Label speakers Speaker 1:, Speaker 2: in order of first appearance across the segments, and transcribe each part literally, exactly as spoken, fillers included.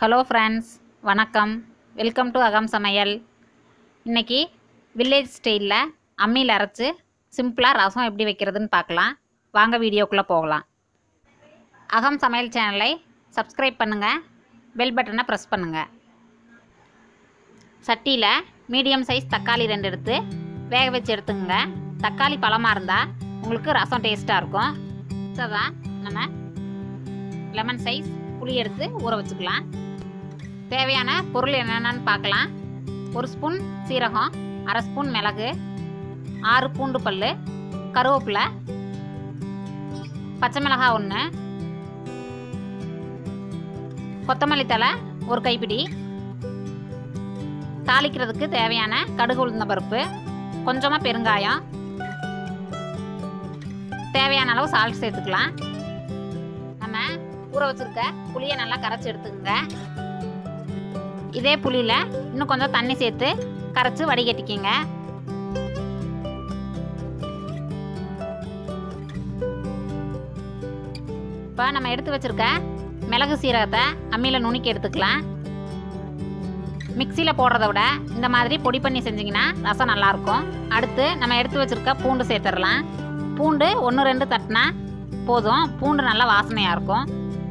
Speaker 1: Hello friends, வணக்கம். Welcome to Agam Samayal. இன்றைக்கி village ஸ்டைலில் அம்மியில் அரைச்சி சிம்பிளாக ரசம் எப்படி வைக்கிறதுன்னு பார்க்கலாம். வாங்க வீடியோக்குள்ளே போகலாம். அகம் சமையல் சேனலை சப்ஸ்கிரைப் பண்ணுங்கள், பெல் பட்டனை ப்ரெஸ் பண்ணுங்கள். சட்டியில் மீடியம் சைஸ் தக்காளி ரெண்டு எடுத்து வேக வச்சு எடுத்துங்க. தக்காளி பழமாக இருந்தால் உங்களுக்கு ரசம் டேஸ்ட்டாக இருக்கும். தான் நம்ம லெமன் சைஸ் புளி எடுத்து ஊற வச்சுக்கலாம். தேவையான பொருள் என்னென்னு பார்க்கலாம். ஒரு ஸ்பூன் சீரகம், அரை ஸ்பூன் மிளகு, ஆறு பூண்டு பல், கருவேப்பிலை, பச்சை மிளகாய் ஒன்று, கொத்தமல்லி தழை ஒரு கைப்பிடி, தாளிக்கிறதுக்கு தேவையான கடுகு உளுந்த பருப்பு, கொஞ்சமாக பெருங்காயம், தேவையான அளவு சால்ட் சேர்த்துக்கலாம். நம்ம ஊற வச்சுருக்க புளியை நல்லா கரைச்சி எடுத்துக்கோங்க. இதே புளியில் இன்னும் கொஞ்சம் தண்ணி சேர்த்து கரைச்சி வடிகட்டிக்கிங்க. இப்போ நம்ம எடுத்து வச்சுருக்க மிளகு சீரகத்தை அம்மியில் நுணுக்கி எடுத்துக்கலாம். மிக்சியில் போடுறத விட இந்த மாதிரி பொடி பண்ணி செஞ்சிங்கன்னா ரசம் நல்லாயிருக்கும். அடுத்து நம்ம எடுத்து வச்சுருக்க பூண்டு சேர்த்துடலாம். பூண்டு ஒன்று ரெண்டு தட்டினா போதும், பூண்டு நல்லா வாசனையாக இருக்கும்.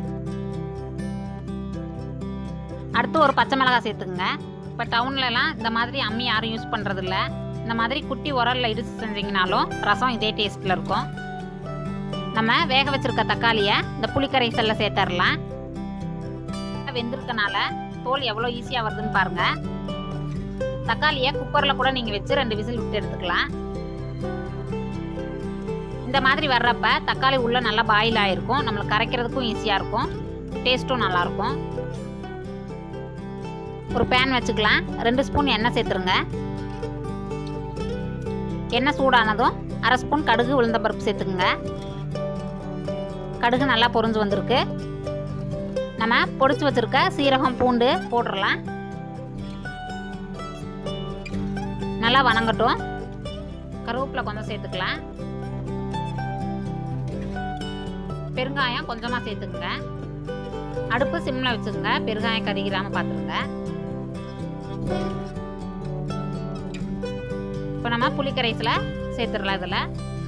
Speaker 1: அடுத்து ஒரு பச்சை மிளகாய் சேர்த்துக்குங்க. இப்போ டவுன்லலாம் இந்த மாதிரி அம்மி யாரும் யூஸ் பண்ணுறதில்ல. இந்த மாதிரி குட்டி உரலில் இடித்து செஞ்சிங்கனாலும் ரசம் இதே டேஸ்ட்டில் இருக்கும். நம்ம வேக வச்சுருக்க தக்காளியை இந்த புளிக்கரைசலில் சேர்த்துடலாம். வெந்திருக்கனால தோல் எவ்வளோ ஈஸியாக வருதுன்னு பாருங்கள். தக்காளியை குக்கரில் கூட நீங்கள் வச்சு ரெண்டு விசில் விட்டு எடுத்துக்கலாம். இந்த மாதிரி வர்றப்ப தக்காளி உள்ளே நல்லா பாயில் ஆகிருக்கும். நம்மளுக்கு கரைக்கிறதுக்கும் ஈஸியாக இருக்கும், டேஸ்ட்டும் நல்லாயிருக்கும். ஒரு பேன் வச்சுக்கலாம். ரெண்டு ஸ்பூன் எண்ணெய் சேர்த்துருங்க. எண்ணெய் சூடானதும் அரை ஸ்பூன் கடுகு உளுந்த பருப்பு சேர்த்துக்குங்க. கடுகு நல்லா பொரிஞ்சு வந்திருக்கு. நம்ம பொடிச்சு வச்சுருக்க சீரகம் பூண்டு போட்டுடலாம். நல்லா வணங்கட்டும். கருவேப்பிலை கொஞ்சம் சேர்த்துக்கலாம். பெருங்காயம் கொஞ்சமாக சேர்த்துக்குங்க. அடுப்பு சிம்மில் வச்சுக்கோங்க, பெருங்காயம் கருகிராமல் பார்த்துருங்க. இப்போ நம்ம புளிக்கரைசலை சேர்த்துடலாம். இதில்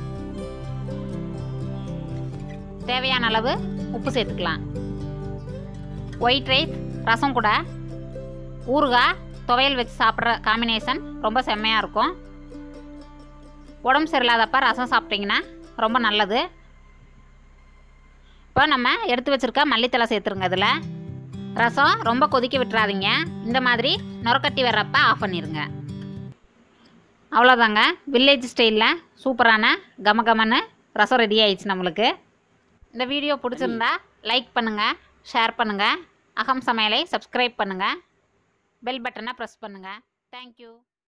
Speaker 1: தேவையான அளவு உப்பு சேர்த்துக்கலாம். ஒயிட் ரைஸ் ரசம் கூட ஊறுகாய் துவையல் வச்சு சாப்பிட்ற காம்பினேஷன் ரொம்ப செம்மையாக இருக்கும். உடம்பு சரியில்லாதப்ப ரசம் சாப்பிட்டிங்கன்னா ரொம்ப நல்லது. இப்போ நம்ம எடுத்து வச்சுருக்க மல்லித்தலை சேர்த்துருங்க. இதில் ரசம் ரொம்ப கொதிக்க விட்டுறாதீங்க. இந்த மாதிரி நுரக்கட்டி வர்றப்ப ஆஃப் பண்ணிடுங்க. அவ்வளோதாங்க, வில்லேஜ் ஸ்டைலில் சூப்பரான கமகமன்னு ரசம் ரெடி ஆயிடுச்சு நம்மளுக்கு. இந்த வீடியோ பிடிச்சிருந்தா லைக் பண்ணுங்கள், ஷேர் பண்ணுங்கள், அகம் சமையலை சப்ஸ்கிரைப் பண்ணுங்கள், பெல் பட்டனை ப்ரெஸ் பண்ணுங்கள். தேங்க்யூ.